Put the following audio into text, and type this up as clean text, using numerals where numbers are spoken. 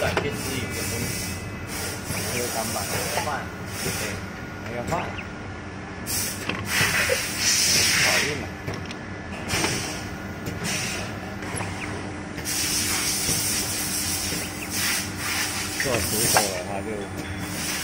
软件是有点问题，这个钢板要换，对，还要换，好运了。做熟手了，它就